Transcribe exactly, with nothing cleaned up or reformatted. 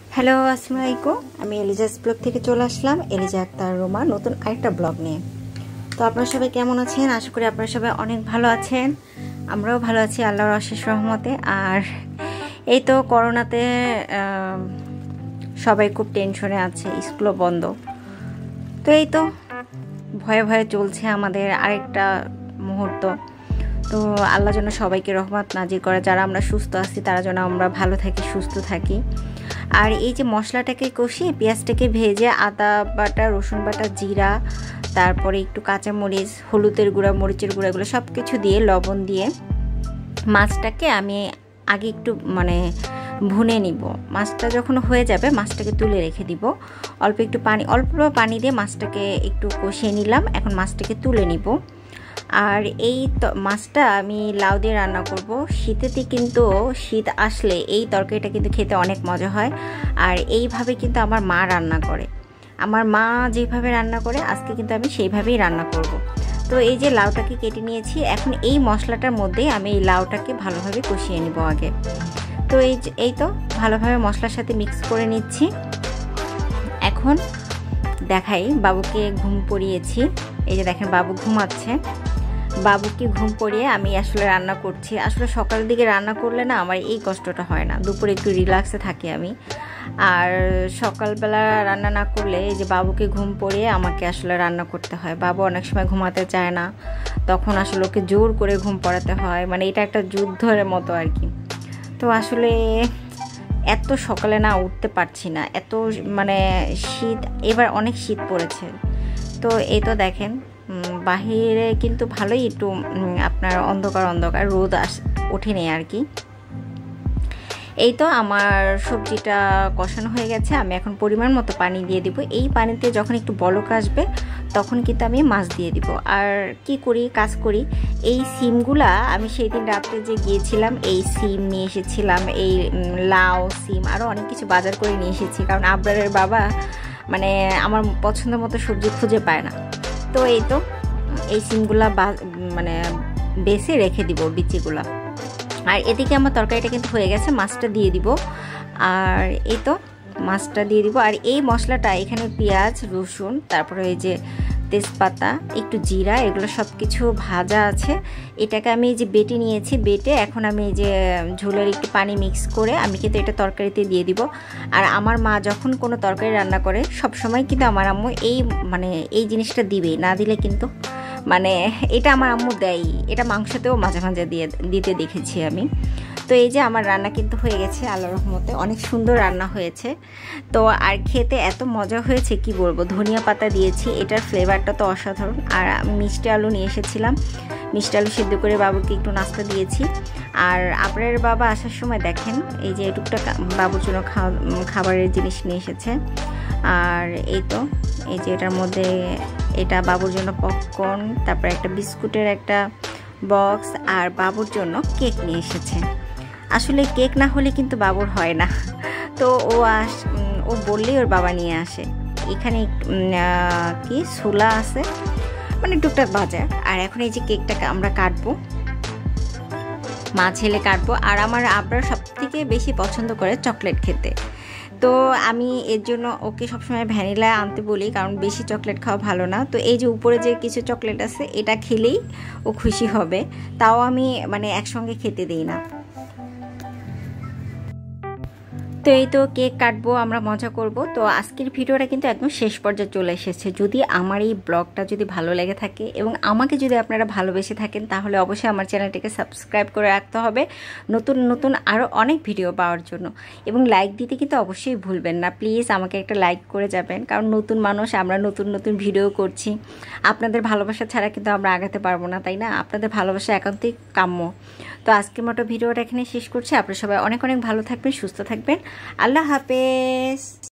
Hello আসসালামু আলাইকুম। আমি এলিজাস ব্লগ থেকে চলে আসলাম, এলিজা আক্তার রোমা, নতুন আরেকটা ব্লগ নিয়ে। তো আপনারা সবাই কেমন আছেন? আশা করি আপনারা সবাই অনেক ভালো আছেন। আমরাও ভালো আছি আল্লাহর অশেষ রহমতে। আর এই তো করোনাতে সবাই খুব টেনশনে আছে, স্কুলও বন্ধ। তো এই তো ভয়ে ভয়ে চলছে আমাদের আরেকটা মুহূর্ত। তো আল্লাহ যেন সবাইকে রহমত নাজির করে, যারা আমরা সুস্থ আছি তারা যেন আমরা ভালো থাকি, সুস্থ থাকি। আর এই যে মশলাটাকে কষিয়ে পেঁয়াজটাকে ভেজে আদা বাটা, রসুন বাটা, জিরা, তারপরে একটু কাঁচামরিচ, হলুদের গুঁড়া, মরিচের গুঁড়া, এগুলো সব কিছু দিয়ে লবণ দিয়ে মাছটাকে আমি আগে একটু মানে ভুনে নিব। মাছটা যখন হয়ে যাবে মাছটাকে তুলে রেখে দিব। অল্প একটু পানি অল্প পানি দিয়ে মাছটাকে একটু কষিয়ে নিলাম। এখন মাছটাকে তুলে নিব। আর এই মাছটা আমি লাউ দিয়ে রান্না করব। শীতেতে কিন্তু শীত আসলে এই তরকারিটা কিন্তু খেতে অনেক মজা হয়। আর এইভাবে কিন্তু আমার মা রান্না করে। আমার মা যেভাবে রান্না করে আজকে কিন্তু আমি সেইভাবেই রান্না করব। তো এই যে লাউটাকে কেটে নিয়েছি, এখন এই মশলাটার মধ্যে আমি এই লাউটাকে ভালোভাবে কষিয়ে নিব আগে। তো এই এই তো ভালোভাবে মশলার সাথে মিক্স করে নিচ্ছি। এখন দেখাই, বাবুকে ঘুম পড়িয়েছি। এই যে দেখেন বাবু ঘুমাচ্ছে। বাবুকে ঘুম পড়িয়ে আমি আসলে রান্না করছি। আসলে সকালের দিকে রান্না করলে না আমার এই কষ্টটা হয় না, দুপুরে একটু রিল্যাক্সে থাকি আমি। আর সকালবেলা রান্না না করলে এই যে বাবুকে ঘুম পড়িয়ে আমাকে আসলে রান্না করতে হয়। বাবু অনেক সময় ঘুমাতে চায় না, তখন আসলে ওকে জোর করে ঘুম পড়াতে হয়। মানে এটা একটা যুদ্ধের মতো আর কি। তো আসলে এত সকালে না উঠতে পারছি না, এত মানে শীত, এবার অনেক শীত পড়েছে। তো এই তো দেখেন বাহিরে কিন্তু ভালোই একটু আপনার অন্ধকার অন্ধকার, রোদ আস ওঠেনি আর কি। এই তো আমার সবজিটা কষানো হয়ে গেছে। আমি এখন পরিমাণ মতো পানি দিয়ে দিব। এই পানিতে যখন একটু বলক আসবে তখন কিন্তু আমি মাছ দিয়ে দিব। আর কি করি, কাজ করি, এই সিমগুলা আমি সেই দিন রাত্রে যে গিয়েছিলাম এই সিম নিয়ে এসেছিলাম, এই লাউ, সিম, আরও অনেক কিছু বাজার করে নিয়ে এসেছি। কারণ আবরারের বাবা মানে আমার পছন্দ মতো সবজি খুঁজে পায় না। তো এই তো এই সিমগুলা মানে বেছে রেখে দিব বিচিগুলা। আর এদিকে আমার তরকারিটা কিন্তু হয়ে গেছে, মাছটা দিয়ে দিব। আর এই তো মাছটা দিয়ে দিব। আর এই মশলাটা এখানে পেঁয়াজ, রসুন, তারপরে এই যে তেজপাতা, একটু জিরা, এগুলো সব কিছু ভাজা আছে। এটাকে আমি এই যে বেটে নিয়েছি। বেটে এখন আমি এই যে ঝোলের একটু পানি মিক্স করে আমি কিন্তু এটা তরকারিতে দিয়ে দিব। আর আমার মা যখন কোনো তরকারি রান্না করে সব সময় কিন্তু আমার আম্মু এই মানে এই জিনিসটা দিবেই, না দিলে কিন্তু মানে এটা আমার আম্মু দেয়। এটা মাংসতেও মাঝে মাঝে দিয়ে দিতে দেখেছি আমি। তো এই যে আমার রান্না কিন্তু হয়ে গেছে আল্লাহর রহমতে, অনেক সুন্দর রান্না হয়েছে। তো আর খেতে এত মজা হয়েছে কি বলবো। ধনিয়া পাতা দিয়েছি, এটার ফ্লেভারটা তো অসাধারণ। আর আমি মিষ্টি আলু নিয়ে এসেছিলাম, মিষ্টি আলু সিদ্ধ করে বাবুকে একটু নাস্তা দিয়েছি। আর আপনার বাবা আসার সময় দেখেন এই যে টুকটাক বাবুর জন্য খাবারের জিনিস নিয়ে এসেছে। আর এই তো এই যে এটার মধ্যে এটা বাবুর জন্য পপকর্ন, তারপরে একটা বিস্কুটের একটা বক্স, আর বাবুর জন্য কেক নিয়ে এসেছে। আসলে কেক না হলে কিন্তু বাবুর হয় না। তো ও আস ও বললেই ওর বাবা নিয়ে আসে। এখানে কি ছোলা আছে, মানে টুকটাক বাজার। আর এখন এই যে কেকটাকে আমরা কাটবো, মা ছেলে কাটবো। আর আমার আবরার সব থেকে বেশি পছন্দ করে চকলেট খেতে। তো আমি এর জন্য ওকে সবসময় ভ্যানিলা আনতে বলি, কারণ বেশি চকলেট খাওয়া ভালো না। তো এই যে উপরে যে কিছু চকলেট আছে এটা খেলেই ও খুশি হবে, তাও আমি মানে একসঙ্গে খেতে দিই না। তো এই তো কেক কাটবো, আমরা মজা করব। তো আজকের ভিডিওটা কিন্তু একদম শেষ পর্যায়ে চলে এসেছে। যদি আমার এই ব্লগটা যদি ভালো লেগে থাকে এবং আমাকে যদি আপনারা ভালোবেসে থাকেন তাহলে অবশ্যই আমার চ্যানেলটিকে সাবস্ক্রাইব করে রাখতে হবে নতুন নতুন আরও অনেক ভিডিও পাওয়ার জন্য। এবং লাইক দিতে কিন্তু অবশ্যই ভুলবেন না, প্লিজ আমাকে একটা লাইক করে যাবেন। কারণ নতুন মানুষ, আমরা নতুন নতুন ভিডিও করছি, আপনাদের ভালোবাসা ছাড়া কিন্তু আমরা আগাতে পারবো না, তাই না? আপনাদের ভালোবাসা একান্তই কাম্য। তো আজকের মতো ভিডিওটা এখানে শেষ করছি। আপনারা সবাই অনেক অনেক ভালো থাকবেন, সুস্থ থাকবেন। আল্লাহ হাফেজ।